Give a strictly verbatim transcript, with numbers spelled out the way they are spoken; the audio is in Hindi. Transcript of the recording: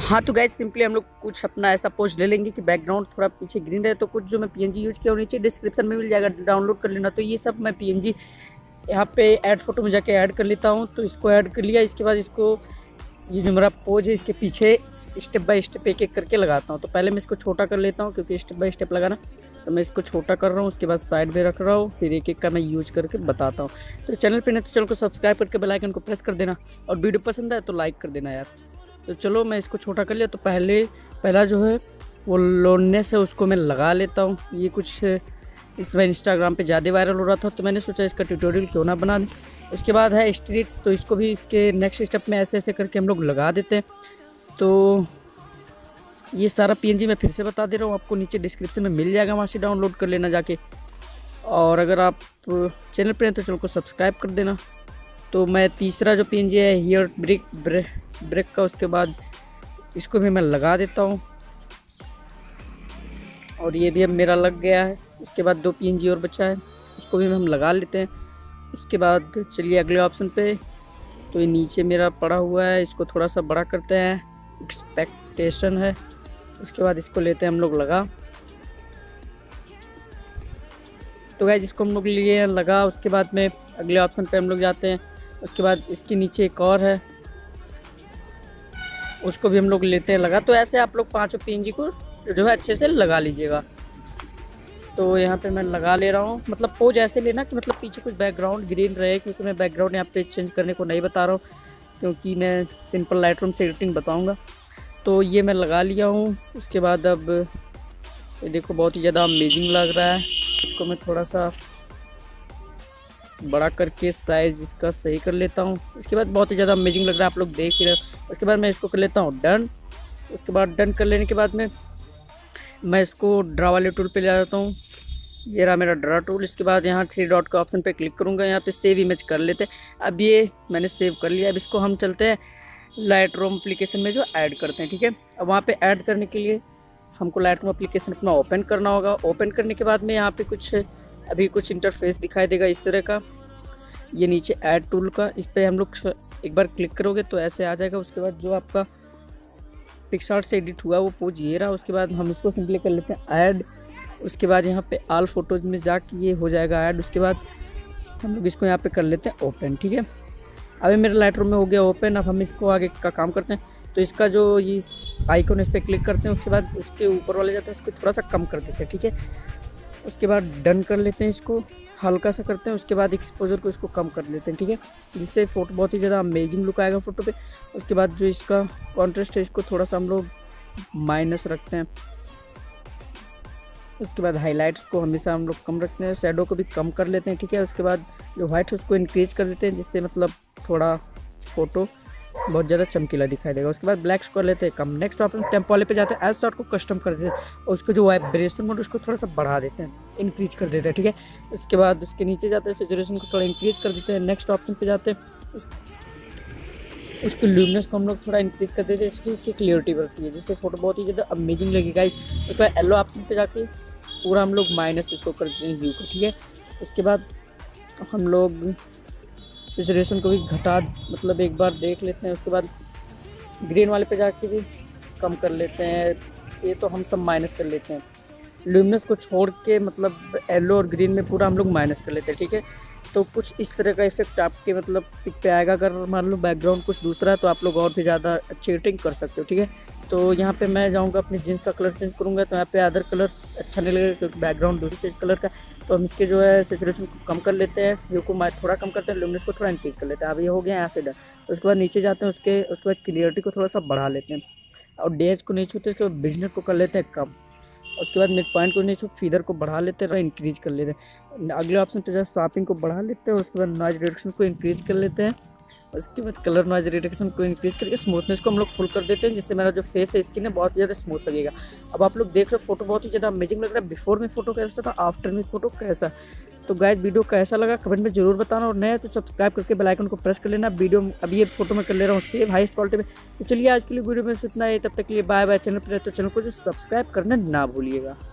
हाँ तो गाइस सिंपली हम लोग कुछ अपना ऐसा पोज ले लेंगे कि बैकग्राउंड थोड़ा पीछे ग्रीन रहे। तो कुछ जो मैं पीएनजी यूज किया वो नीचे डिस्क्रिप्शन में मिल जाएगा, डाउनलोड कर लेना। तो ये सब मैं पीएनजी यहाँ पे ऐड फोटो में जाके ऐड कर लेता हूँ। तो इसको ऐड कर लिया, इसके बाद इसको ये जो मेरा पोज है इसके पीछे स्टेप बाय स्टेप एक एक करके लगाता हूँ। तो पहले मैं इसको छोटा कर लेता हूँ क्योंकि स्टेप बाय स्टेप लगाना, तो मैं इसको छोटा कर रहा हूँ। उसके बाद साइड में रख रहा हूँ, फिर एक एक का मैं यूज करके बताता हूँ। तो चैनल पे नहीं तो चैनल को सब्सक्राइब करके बेल आइकन को प्रेस कर देना, और वीडियो पसंद आए तो लाइक कर देना यार। तो चलो मैं इसको छोटा कर लिया। तो पहले पहला जो है वो लोननेस है उसको मैं लगा लेता हूँ। ये कुछ इसमें इंस्टाग्राम पे ज़्यादा वायरल हो रहा था, तो मैंने सोचा इसका ट्यूटोरियल क्यों ना बना दें। उसके बाद है स्ट्रीट्स, तो इसको भी इसके नेक्स्ट स्टेप में ऐसे ऐसे करके हम लोग लगा देते हैं। तो ये सारा पीएनजी मैं फिर से बता दे रहा हूँ, आपको नीचे डिस्क्रिप्शन में मिल जाएगा, वहाँ से डाउनलोड कर लेना जाके। और अगर आप चैनल पर हैं तो चैनल को सब्सक्राइब कर देना। तो मैं तीसरा जो पीएनजी है हियर ब्रेक ब्रेक ब्रेक का, उसके बाद इसको भी मैं लगा देता हूँ, और ये भी अब मेरा लग गया है। उसके बाद दो पीएनजी और बचा है, उसको भी हम लगा लेते हैं। उसके बाद चलिए अगले ऑप्शन पे। तो ये नीचे मेरा पड़ा हुआ है, इसको थोड़ा सा बड़ा करते हैं, एक्सपेक्टेशन है। उसके बाद इसको लेते हैं हम लोग लगा। तो गाइस जिसको हम लोग लिए लगा, उसके बाद में अगले ऑप्शन पे हम लोग जाते हैं। उसके बाद इसके नीचे एक और है, उसको भी हम लोग लेते हैं लगा। तो ऐसे आप लोग पांचों पीएनजी को जो है अच्छे से लगा लीजिएगा। तो यहाँ पे मैं लगा ले रहा हूँ, मतलब पोज ऐसे लेना कि मतलब पीछे कुछ बैकग्राउंड ग्रीन रहे, क्योंकि मैं बैकग्राउंड यहाँ पे चेंज करने को नहीं बता रहा हूँ, क्योंकि मैं सिंपल लाइटरूम से एडिटिंग बताऊँगा। तो ये मैं लगा लिया हूँ। उसके बाद अब ये देखो बहुत ही ज़्यादा अमेजिंग लग रहा है। इसको मैं थोड़ा सा बड़ा करके साइज इसका सही कर लेता हूँ। उसके बाद बहुत ही ज़्यादा अमेजिंग लग रहा है, आप लोग देख ही रहे हो। उसके बाद मैं इसको कर लेता हूँ डन। उसके बाद डन कर लेने के बाद में मैं इसको ड्रा वाले टूल पे ले जाता हूँ। ये रहा मेरा ड्रा टूल। इसके बाद यहाँ थ्री डॉट का ऑप्शन पे क्लिक करूँगा, यहाँ पे सेव इमेज कर लेते हैं। अब ये मैंने सेव कर लिया। अब इसको हम चलते हैं लाइटरूम एप्लीकेशन में जो ऐड करते हैं, ठीक है। अब वहाँ पे ऐड करने के लिए हमको लाइटरूम एप्लीकेशन अपना ओपन करना होगा। ओपन करने के बाद में यहाँ पे कुछ अभी कुछ इंटरफेस दिखाई देगा इस तरह का, ये नीचे ऐड टूल का, इस पर हम लोग एक बार क्लिक करोगे तो ऐसे आ जाएगा। उसके बाद जो आपका पिक्सआर्ट से एडिट हुआ वो पोज ये रहा। उसके बाद हम इसको सिंपली कर लेते हैं ऐड। उसके बाद यहाँ पे ऑल फोटोज़ में जाके ये हो जाएगा ऐड। उसके बाद हम लोग इसको यहाँ पे कर लेते हैं ओपन, ठीक है। अभी मेरा लाइटरूम में हो गया ओपन। अब हम इसको आगे का काम करते हैं। तो इसका जो ये आइकन इस पर क्लिक करते हैं, उसके बाद उसके ऊपर वाले जाते हैं, उसको थोड़ा सा कम कर देते हैं, ठीक है। उसके बाद डन कर लेते हैं, इसको हल्का सा करते हैं। उसके बाद एक्सपोजर को इसको कम कर लेते हैं, ठीक है, जिससे फ़ोटो बहुत ही ज़्यादा अमेजिंग लुक आएगा फ़ोटो पे। उसके बाद जो इसका कॉन्ट्रास्ट है इसको थोड़ा सा हम लोग माइनस रखते हैं। उसके बाद हाइलाइट्स को हमेशा हम लोग कम रखते हैं, शैडो को भी कम कर लेते हैं, ठीक है। उसके बाद जो वाइट है उसको इंक्रीज कर देते हैं, जिससे मतलब थोड़ा फ़ोटो बहुत ज़्यादा चमकीला दिखाई देगा। उसके बाद ब्लैक्स कर लेते हैं कम। नेक्स्ट ऑप्शन टेम्पो वाले पे जाते हैं, एज शॉट को कस्टम कर देते हैं, और उसको जो वाइब्रेशन मोड उसको थोड़ा सा बढ़ा देते हैं, इंक्रीज कर देते हैं, ठीक है। उसके बाद उसके नीचे जाते हैं, सैचुरेशन को थोड़ा इंक्रीज कर देते हैं। नेक्स्ट ऑप्शन पे जाते हैं, उस, उसकी ल्यूमिनेंस को हम लोग थोड़ा इंक्रीज कर देते हैं, इसलिए इसकी क्लियरिटी बढ़ती है, जिससे फोटो बहुत ही ज़्यादा अमेजिंग लगेगा। उसके बाद येलो ऑप्शन पे जाके पूरा हम लोग माइनस इसको कर देते हैं व्यू को, ठीक है। उसके बाद हम लोग सैचुरेशन को भी घटा मतलब एक बार देख लेते हैं। उसके बाद ग्रीन वाले पे जाके भी कम कर लेते हैं, ये तो हम सब माइनस कर लेते हैं। ल्यूमिनेंस को छोड़ के मतलब येलो और ग्रीन में पूरा हम लोग माइनस कर लेते हैं, ठीक है। तो कुछ इस तरह का इफेक्ट आपके मतलब पिक पे आएगा। अगर मान लो बैकग्राउंड कुछ दूसरा है तो आप लोग और भी ज़्यादा अच्छी एडिटिंग कर सकते हो, ठीक है। तो यहाँ पे मैं जाऊँगा अपनी जीन्स का कलर चेंज करूँगा, तो यहाँ पे अदर कलर अच्छा नहीं लगेगा क्योंकि बैकग्राउंड दूसरे चेंज कलर का। तो हम इसके जो है सैचुरेशन को कम कर लेते हैं, व्यू को थोड़ा कम करते हैं, ल्यूमिनेंस को थोड़ा इंक्रीज कर लेते हैं। अब ये हो गया यहाँ से डन। तो उसके बाद नीचे जाते हैं, उसके उसके बाद क्लियरिटी को थोड़ा सा बढ़ा लेते हैं, और डेज को नहीं छूते, उसके बाद बिजनेस को कर लेते हैं कम। उसके बाद मिड पॉइंट को नहीं छू फीदर को बढ़ा लेते हैं, इंक्रीज कर लेते हैं। अगले ऑप्शन पे जो शार्पिंग को बढ़ा लेते हैं। उसके बाद नॉइज रिडक्शन को इंक्रीज कर लेते हैं। उसके बाद कलर नॉइज रिडक्शन को इंक्रीज करके स्मूथनेस को हम लोग फुल कर देते हैं, जिससे मेरा जो फेस है स्किन है बहुत ज़्यादा स्मूथ लगेगा। अब आप लोग देख रहे हो फोटो बहुत ही ज़्यादा अमेजिंग लग रहा है। बिफोर में फोटो कैसा था, आफ्टर में फोटो कैसा। तो गाइस वीडियो कैसा लगा कमेंट में जरूर बताना, और नया तो सब्सक्राइब करके बेल आइकन को प्रेस कर लेना। वीडियो अभी ये फोटो में कर ले रहा हूँ सेव हाईएस्ट क्वालिटी में। तो चलिए आज के लिए वीडियो में इतना है, तब तक के लिए बाय बाय। चैनल पर तो चैनल को जो सब्सक्राइब करना ना भूलिएगा।